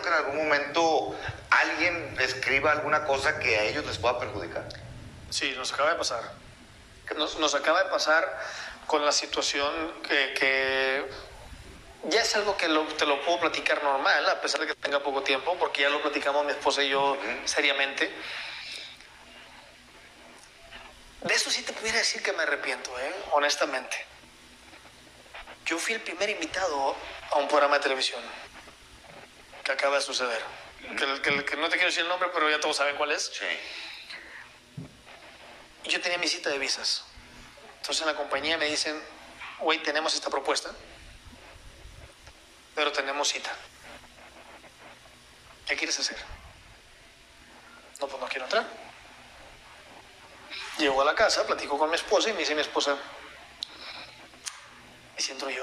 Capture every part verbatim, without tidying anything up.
que en algún momento alguien escriba alguna cosa que a ellos les pueda perjudicar? Sí, nos acaba de pasar. Nos, nos acaba de pasar con la situación que, que ya es algo que lo, te lo puedo platicar normal, a pesar de que tenga poco tiempo, porque ya lo platicamos mi esposa y yo uh-huh. seriamente. De eso sí te pudiera decir que me arrepiento, ¿eh? Honestamente. Yo fui el primer invitado a un programa de televisión que acaba de suceder. Que, que, que no te quiero decir el nombre, pero ya todos saben cuál es. Sí. Yo tenía mi cita de visas. Entonces en la compañía me dicen, güey, tenemos esta propuesta, pero tenemos cita. ¿Qué quieres hacer? No, pues no quiero entrar. Llego a la casa, platico con mi esposa y me dice mi esposa, ¿y si entro yo?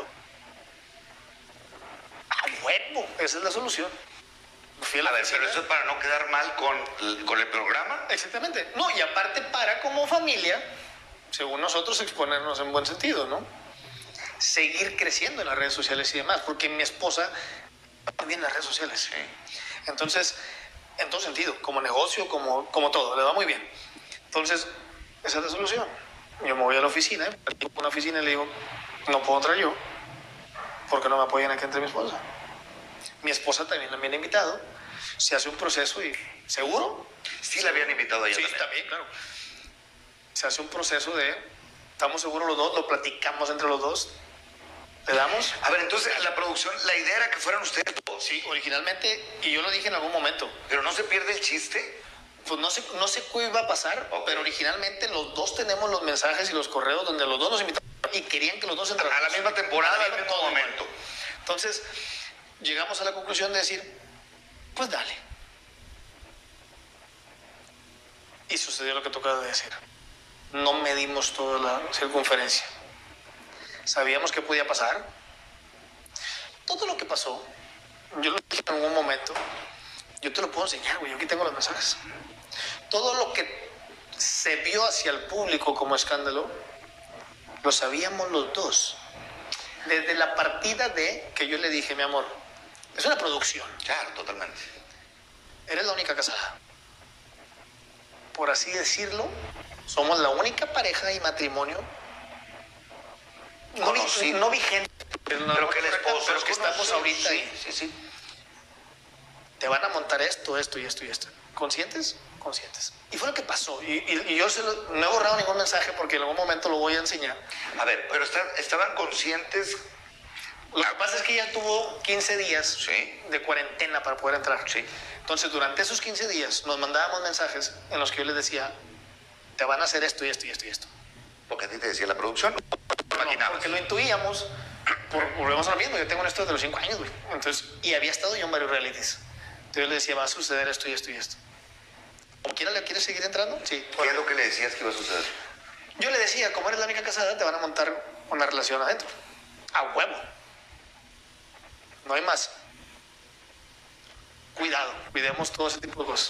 ¡Ah, huevo! Esa es la solución. Fui a, la a ver, oficina. Pero eso es para no quedar mal con, con el programa. Exactamente. No, y aparte para como familia, según nosotros, exponernos en buen sentido, ¿no? Seguir creciendo en las redes sociales y demás, porque mi esposa va bien en las redes sociales. Sí. Entonces, en todo sentido, como negocio, como, como todo, le va muy bien. Entonces, esa es la solución. Yo me voy a la oficina, a una oficina y le digo, no puedo entrar yo, porque no me apoyan a que entre mi esposa. Mi esposa también la habían invitado, se hace un proceso y, ¿seguro? Sí, la habían invitado a ella sí, también. también, claro. Se hace un proceso de, estamos seguros los dos, lo platicamos entre los dos, le damos. A ver, entonces, la producción, la idea era que fueran ustedes dos. Sí, originalmente, y yo lo dije en algún momento. ¿Pero no se pierde el chiste? Pues no sé, no sé qué iba a pasar, okay. Pero originalmente los dos tenemos los mensajes y los correos donde los dos nos invitaron y querían que los dos entraran. A la misma temporada, al mismo momento. Igual. Entonces, llegamos a la conclusión de decir, pues dale. Y sucedió lo que tú acabas de decir. No medimos toda la circunferencia. Sabíamos que podía pasar. Todo lo que pasó, yo lo dije en algún momento, yo te lo puedo enseñar, güey, yo aquí tengo los mensajes. Todo lo que se vio hacia el público como escándalo, lo sabíamos los dos. Desde la partida de que yo le dije, mi amor, es una producción. Claro, totalmente. Eres la única casada. Por así decirlo, somos la única pareja y matrimonio no, vi, sí. no vigente, pero, pero que el esposo, pero que estamos ahorita sí, ahí. Sí, sí. Te van a montar esto, esto y esto y esto. ¿Conscientes? Conscientes. Y fue lo que pasó. Y, y, y yo se lo, no he borrado ningún mensaje porque en algún momento lo voy a enseñar. A ver, pero está, estaban conscientes. Lo que pasa es que ella tuvo quince días ¿Sí? de cuarentena para poder entrar. Sí. Entonces, durante esos quince días nos mandábamos mensajes en los que yo les decía, te van a hacer esto y esto y esto y esto. ¿Porque a ti te decía la producción? No, porque lo intuíamos. Por, volvemos a lo mismo. Yo tengo esto desde los cinco años, güey. Entonces, y había estado yo en varios realities. Entonces yo le decía, va a suceder esto y esto y esto. ¿O quiera le quieres seguir entrando? Sí. ¿Qué bueno. es lo que le decías que iba a suceder? Yo le decía, como eres la única casada, te van a montar una relación adentro. A huevo. No hay más. Cuidado, cuidemos todo ese tipo de cosas.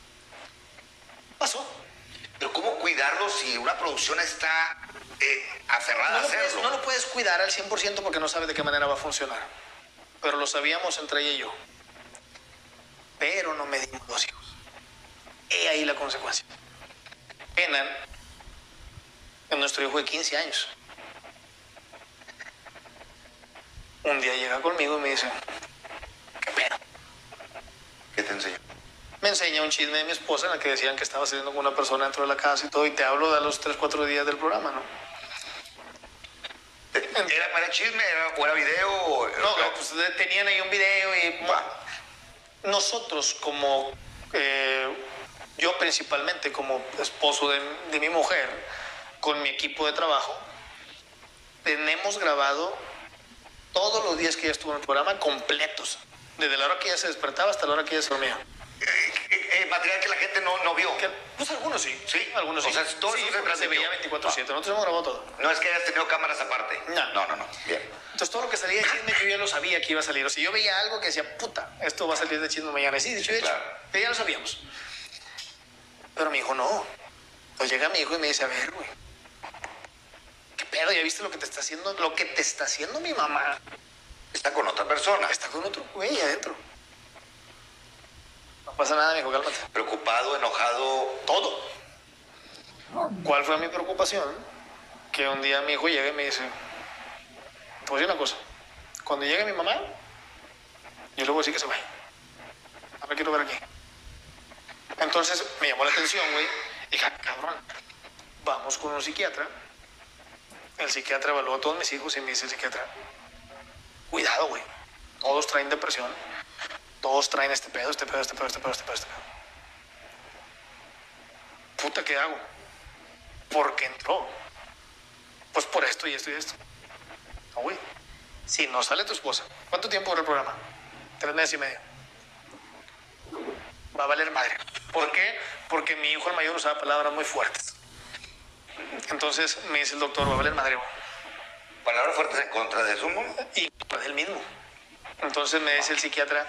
Pasó. Pero ¿cómo cuidarlo si una producción está eh, aferrada no a hacerlo? Puedes, no lo puedes cuidar al cien por ciento porque no sabes de qué manera va a funcionar. Pero lo sabíamos entre ella y yo. Pero no medimos los hijos. He ahí la consecuencia. Kenan es nuestro hijo de quince años. Un día llega conmigo y me dice, ¿qué pedo? ¿Qué te enseñó? Me enseña un chisme de mi esposa en el que decían que estaba saliendo con una persona dentro de la casa y todo, y te hablo de los tres, cuatro días del programa, ¿no? ¿Era para el chisme? ¿Era, ¿O era video? O... No, no, pues tenían ahí un video y... Bah. Nosotros como... Eh, yo principalmente como esposo de, de mi mujer, con mi equipo de trabajo, tenemos grabado todos los días que ella estuvo en el programa completos, desde la hora que ella se despertaba hasta la hora que ella se dormía. Eh, eh, eh, material que la gente no, no vio. Que, pues algunos sí. Sí, algunos sí. O sea, todo sí, eso se, se veía veinticuatro siete. Nosotros hemos grabado todo. No es que hayas tenido cámaras aparte. No. No, no, no. Bien. Entonces todo lo que salía de chisme yo ya lo sabía que iba a salir. O sea, yo veía algo que decía, puta, esto va a salir de chisme mañana. Y sí, dicho y hecho. Claro. Pero ya lo sabíamos. Pero mi hijo no. Pues llega mi hijo y me dice, a ver, güey, ¿qué pedo? ¿Ya viste lo que te está haciendo? Lo que te está haciendo mi mamá. Está con otra persona. Está con otro güey adentro. pasa nada, mijo, cálmate. Preocupado, enojado. Todo. ¿Cuál fue mi preocupación? Que un día mi hijo llega y me dice, te voy a decir una cosa, cuando llegue mi mamá, yo le voy a decir que se vaya. No la quiero ver aquí. Entonces me llamó la atención, güey. Y dije, cabrón, vamos con un psiquiatra. El psiquiatra evaluó a todos mis hijos y me dice el psiquiatra, cuidado, güey. Todos traen depresión. Todos traen este pedo, este pedo, este pedo, este pedo, este pedo, este pedo. Puta, ¿qué hago? ¿Por qué entró? Pues por esto y esto y esto. No, güey. Si no sale tu esposa, ¿cuánto tiempo dura el programa? Tres meses y medio. Va a valer madre. ¿Por qué? Porque mi hijo el mayor usaba palabras muy fuertes. Entonces me dice el doctor, va a valer madre, güey. Palabras fuertes en contra de Sumo. Y pues él mismo. Entonces me dice el psiquiatra,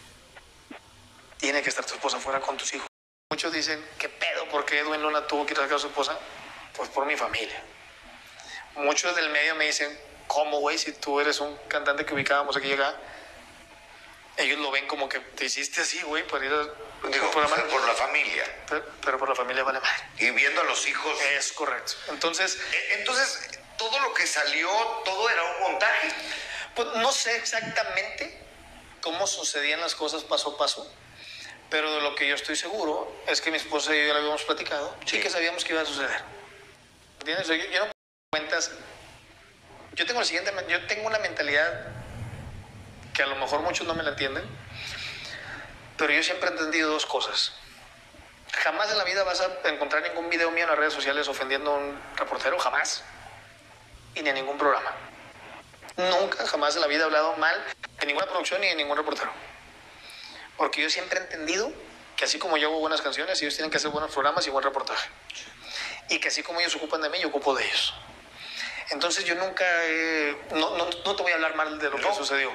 tiene que estar tu esposa fuera con tus hijos. Muchos dicen, ¿qué pedo? ¿Por qué Edwin Luna tuvo que ir a sacar a su esposa? Pues por mi familia. Muchos del medio me dicen, ¿cómo, güey? Si tú eres un cantante que ubicábamos aquí y acá. Ellos lo ven como que te hiciste así, güey, para ir a... Digo, programa. Por la familia. Pero, pero por la familia vale madre. Y viendo a los hijos. Es correcto. Entonces... Entonces, todo lo que salió, todo era un montaje. Pues no sé exactamente cómo sucedían las cosas paso a paso, pero de lo que yo estoy seguro es que mi esposa y yo ya lo habíamos platicado, sí, y que sabíamos que iba a suceder. ¿Entiendes? Yo, yo no cuentas. Yo tengo el siguiente, yo tengo una mentalidad que a lo mejor muchos no me la entienden, pero yo siempre he entendido dos cosas. Jamás en la vida vas a encontrar ningún video mío en las redes sociales ofendiendo a un reportero, jamás, y ni en ningún programa. Nunca, jamás en la vida he hablado mal de ninguna producción ni de ningún reportero. Porque yo siempre he entendido que así como yo hago buenas canciones, ellos tienen que hacer buenos programas y buen reportaje. Y que así como ellos ocupan de mí, yo ocupo de ellos. Entonces yo nunca... Eh, no, no, no te voy a hablar mal de lo no. que sucedió.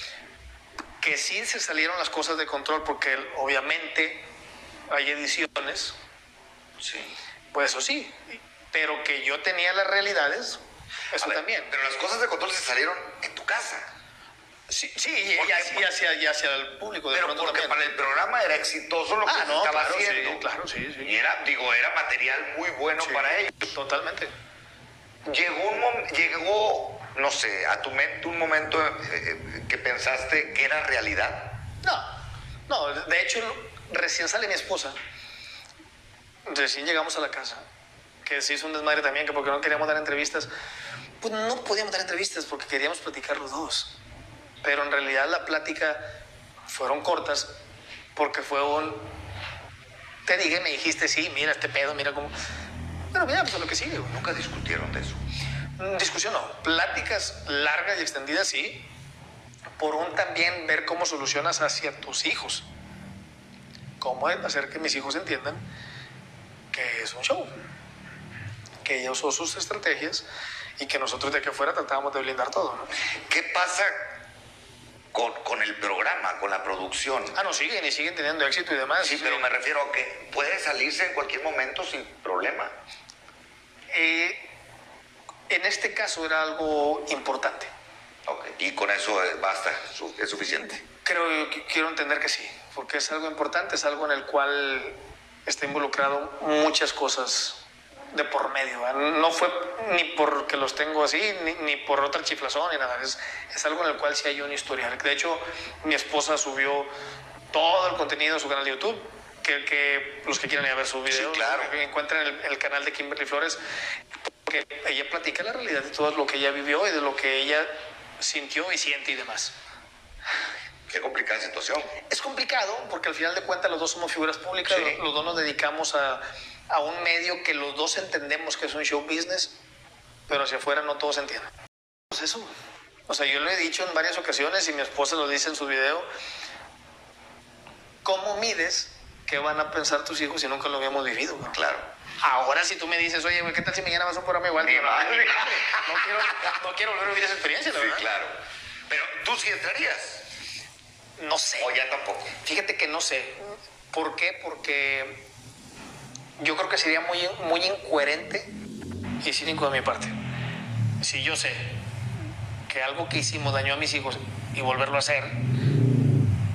Que sí se salieron las cosas de control porque obviamente hay ediciones. Sí. Pues eso sí. Pero que yo tenía las realidades... Eso ver, también. Pero las cosas de control se salieron en tu casa. Sí, sí, y, y, hacia, y, hacia, y hacia el público. De pero porque también. Para el programa era exitoso lo que ah, se no, estaba claro, haciendo. Sí, claro, sí, sí. Y era, digo, era material muy bueno sí, para ellos. Totalmente. Llegó, un mom llegó, no sé, a tu mente un momento eh, que pensaste que era realidad. No, no, de hecho, recién sale mi esposa. Recién llegamos a la casa. Que se hizo un desmadre también, que porque no queríamos dar entrevistas. Pues no podíamos dar entrevistas porque queríamos platicar los dos. Pero en realidad la plática fueron cortas porque fue un... Te dije, me dijiste, sí, mira este pedo, mira cómo... Pero mira, pues a lo que sigue. Nunca discutieron de eso. Discusión no. Pláticas largas y extendidas, sí. Por un también ver cómo solucionas hacia tus hijos. Cómo hacer que mis hijos entiendan que es un show. Que ellos son sus estrategias y que nosotros de aquí afuera tratábamos de blindar todo, ¿no? ¿Qué pasa con, con el programa, con la producción? Ah, no, siguen y siguen teniendo éxito y demás. Sí, sí, pero me refiero a que puede salirse en cualquier momento sin problema. Eh, en este caso era algo importante. Ok, y con eso basta, es suficiente. Creo que quiero entender que sí, porque es algo importante, es algo en el cual está involucrado muchas cosas de por medio, ¿eh? No fue ni porque los tengo así, ni, ni por otra chiflazón, ni nada. Es, es algo en el cual sí hay un historial. De hecho, mi esposa subió todo el contenido a su canal de YouTube, que, que los que quieran ir a ver sus videos, sí, claro. que encuentren el, el canal de Kimberly Flores, porque ella platica la realidad de todo lo que ella vivió y de lo que ella sintió y siente y demás. Qué complicada situación. Es complicado porque al final de cuentas los dos somos figuras públicas, sí. los dos nos dedicamos a... a un medio que los dos entendemos que es un show business, pero hacia afuera no todos entienden. Pues eso, o sea, yo lo he dicho en varias ocasiones y mi esposa lo dice en su video, ¿cómo mides qué van a pensar tus hijos si nunca lo habíamos vivido? ¿No? Claro. Ahora si tú me dices, oye, güey, ¿qué tal si mañana vas a un programa igual? Mi madre, no, no, quiero, no quiero volver a vivir esa experiencia, la sí, verdad. Sí, claro. Pero tú sí entrarías. No sé. O ya tampoco. Fíjate que no sé. ¿Por qué? Porque... yo creo que sería muy, muy incoherente y cínico de mi parte. Si yo sé que algo que hicimos dañó a mis hijos y volverlo a hacer,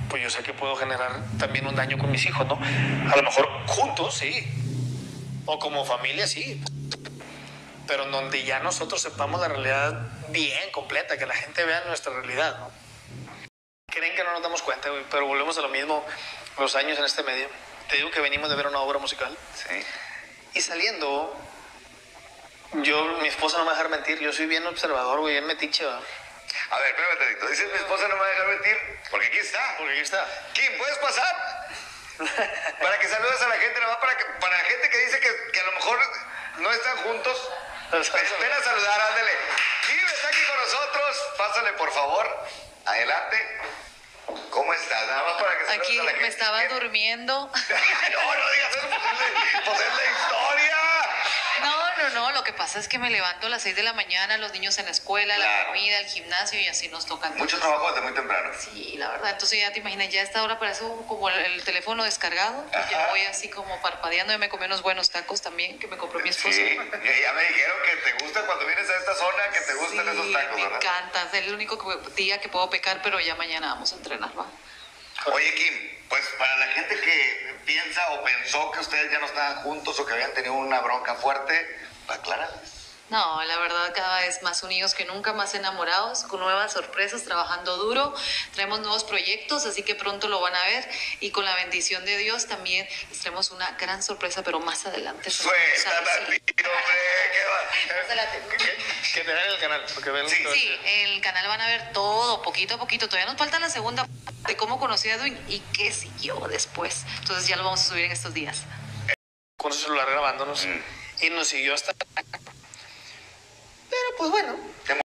pues yo sé que puedo generar también un daño con mis hijos, ¿no? A lo mejor juntos, sí. O como familia, sí. Pero en donde ya nosotros sepamos la realidad bien, completa, que la gente vea nuestra realidad, ¿no? Creen que no nos damos cuenta, güey, pero volvemos a lo mismo los años en este medio. Te digo que venimos de ver una obra musical. Sí. Y saliendo, yo, mi esposa no me va a dejar mentir, yo soy bien observador, güey, bien metiche, ¿va? A ver, espérame tantito. Dices, mi esposa no me va a dejar mentir, porque aquí está. Porque aquí está. Kim, ¿puedes pasar? Para que saludes a la gente, nomás para, que, para la gente que dice que, que a lo mejor no están juntos. Ven a saludar, ándale. Kim está aquí con nosotros. Pásale, por favor. Adelante. ¿Cómo estás? Nada más para que saludes Aquí a la gente. me estaba ¿Qué? durmiendo. No, no digas eso, pues es, la, pues es la historia. No, no, no. Lo que pasa es que me levanto a las seis de la mañana, los niños en la escuela, Claro. la comida, el gimnasio y así nos tocan. Mucho trabajo desde muy temprano. Sí, la verdad. Entonces ya te imaginas, ya a esta hora parece como el, el teléfono descargado. Ajá. Ya voy así como parpadeando. Ya me comí unos buenos tacos también que me compró mi esposo. Sí, ya me dijeron que te gusta cuando vienes a esta zona, que te gustan Sí, esos tacos, me ¿verdad? encanta. Es el único que- día que puedo pecar, pero ya mañana vamos a entrenar, ¿va? Oye, Kim, pues para la gente que piensa o pensó que ustedes ya no estaban juntos o que habían tenido una bronca fuerte, aclárales. No, la verdad cada vez más unidos que nunca, más enamorados, con nuevas sorpresas, trabajando duro, traemos nuevos proyectos, así que pronto lo van a ver y con la bendición de Dios también les traemos una gran sorpresa, pero más adelante. se lo vamos a Suelta decir. tantito, hombre, ¿qué va? Más adelante. Que, que te vean en el canal, porque ven Sí. lo que va a Sí, decir. en el canal van a ver todo, poquito a poquito. Todavía nos falta la segunda de cómo conocí a Edwin y qué siguió después. Entonces ya lo vamos a subir en estos días. Con su celular grabándonos. Mm. Y nos siguió hasta... Pero pues bueno,